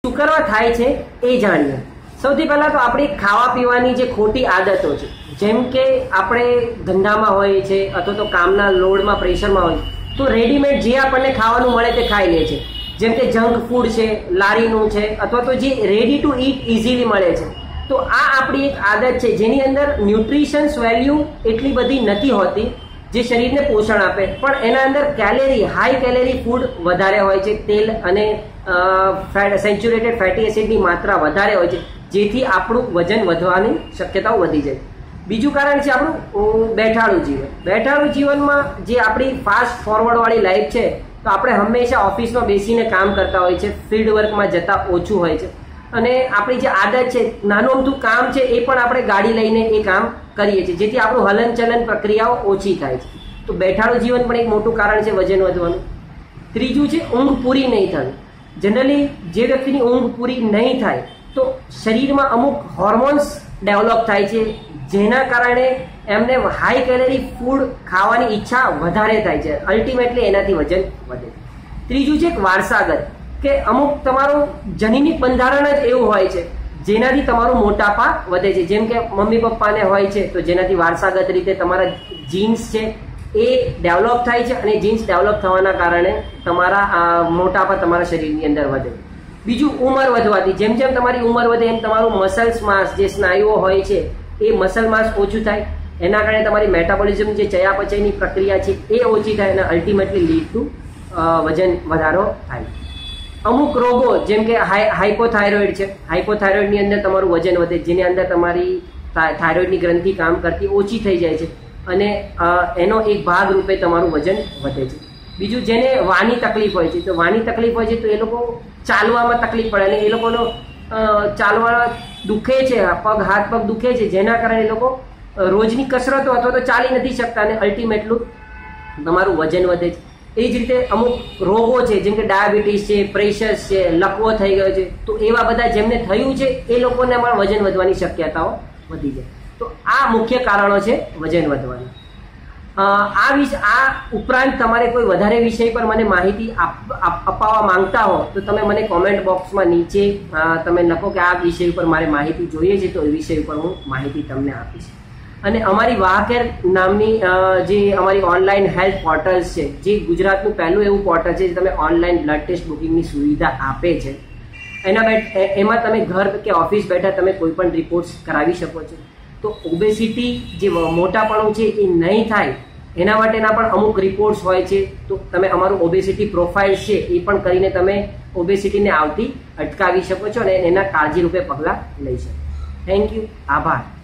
શું કરવા થાય છે એ જાણીએ। સૌથી પહેલા તો આપણી ખાવા પીવાની જે ખોટી આદતો છે, જેમ કે આપણે ધંધામાં હોઈએ છીએ અથવા તો કામના લોડમાં પ્રેશરમાં હોય તો રેડીમેડ જે આપણને ખાવાનું મળે તે ખાઈ લે છે, જેમ કે જંક ફૂડ છે, લારીનું છે, અથવા તો જે રેડી ટુ ઈટ ઇઝીલી મળે છે। તો આ આપણી એક આદત છે જેની અંદર ન્યુટ્રિશન્સ વેલ્યુ એટલી બધી નથી હોતી જે શરીરને પોષણ આપે, પણ એના અંદર કેલેરી, હાઈ કેલેરી ફૂડ વધારે હોય છે, તેલ અને સેચ્યુરેટેડ ફેટી એસિડની માત્રા વધારે હોય છે, જેથી આપણું વજન વધવાની શક્યતાઓ વધી જાય। બીજું કારણ છે આપણું બેઠાડું જીવન। બેઠાડું જીવનમાં જે આપણી ફાસ્ટ ફોરવર્ડ વાળી લાઈફ છે, તો આપણે હંમેશા ઓફિસમાં બેસીને કામ કરતા હોય છે, ફિલ્ડ વર્કમાં જતા ઓછું હોય છે, અને આપણી જે આદત છે, નાનું અમથું કામ છે એ પણ આપણે ગાડી લઈને એ કામ કરીએ છીએ, જેથી આપણું હલનચલન પ્રક્રિયાઓ ઓછી થાય છે। તો બેઠાડું જીવન પણ એક મોટું કારણ છે વજન વધવાનું। ત્રીજું છે ઊંઘ પૂરી નહીં થવી। જનરલી જે વ્યક્તિની ઊંઘ પૂરી નહીં થાય તો શરીરમાં અમુક હોર્મોન્સ ડેવલપ થાય છે, જેના કારણે એમને હાઈ કેલેરી ફૂડ ખાવાની ઈચ્છા વધારે થાય છે, અલ્ટિમેટલી એનાથી વજન વધે। ત્રીજું છે વારસાગત, કે અમુક તમારું જનીનિક બંધારણ જ એવું હોય છે જેનાથી તમારું મોટાપા વધે છે, જેમ કે મમ્મી પપ્પાને હોય છે તો જેનાથી વારસાગત રીતે તમારા જીન્સ છે એ ડેવલપ થાય છે, અને જીન્સ ડેવલપ થવાના કારણે તમારા મોટાપા તમારા શરીરની અંદર વધે। બીજું ઉંમર વધવાથી, જેમ જેમ તમારી ઉંમર વધે એમ તમારું મસલ્સ માસ, જે સ્નાયુઓ હોય છે એ મસલ માસ ઓછું થાય, એના કારણે તમારી મેટાબોલિઝમ જે ચયાપચયની પ્રક્રિયા છે એ ઓછી થાય, અને અલ્ટિમેટલી લીડ ટુ વજન વધારો થાય। અમુક રોગો જેમ કે હાઇપોથાઇરોઇડ છે, હાઇપોથાઇરોઇડની અંદર તમારું વજન વધે, જેની અંદર તમારી થાઇરોઇડની ગ્રંથિ કામ કરતી ઓછી થઈ જાય છે, અને એનો એક ભાગ રૂપે તમારું વજન વધે છે। બીજું જેને વાની તકલીફ હોય છે, તો વાની તકલીફ હોય છે તો એ લોકો ચાલવામાં તકલીફ પડે, અને એ લોકોનો ચાલવા દુખે છે, પગ હાથ પગ દુખે છે, જેના કારણે એ લોકો રોજની કસરતો અથવા તો ચાલી નથી શકતા, અને અલ્ટિમેટલું તમારું વજન વધે છે। એ જ રીતે અમુક રોગો છે જેમ કે ડાયાબિટીસ છે, પ્રેશર છે, લકવો થઈ ગયો છે, તો એવા બધા જેમને થયું છે એ લોકોને પણ વજન વધવાની શક્યતાઓ વધી જાય। તો આ મુખ્ય કારણો છે વજન વધવાના। આ ઉપરાંત તમારે કોઈ વધારે વિષય પર મને માહિતી અપાવવા માંગતા હો તો તમે મને કોમેન્ટ બોક્સમાં નીચે તમે લખો કે આ વિષય ઉપર મારે માહિતી જોઈએ છે, તો એ વિષય ઉપર હું માહિતી તમને આપીશ। અને અમારી વાહકેર નામની જે અમારી ઓનલાઈન હેલ્થ પોર્ટલ્સ છે, જે ગુજરાતનું પહેલું એવું પોર્ટલ છે જે તમે ઓનલાઈન બ્લડ ટેસ્ટ બુકિંગની સુવિધા આપે છે, એમાં તમે ઘર કે ઓફિસ બેઠા તમે કોઈ પણ રિપોર્ટ્સ કરાવી શકો છો। તો ઓબેસિટી જે મોટાપણું છે એ નહીં થાય એના માટેના પણ અમુક રિપોર્ટ્સ હોય છે, તો તમે અમારું ઓબેસિટી પ્રોફાઇલ છે એ પણ કરીને તમે ઓબેસિટીને આવતી અટકાવી શકો છો અને એના કાળજીરૂપે પગલાં લઈ શકો। થેન્ક યુ, આભાર।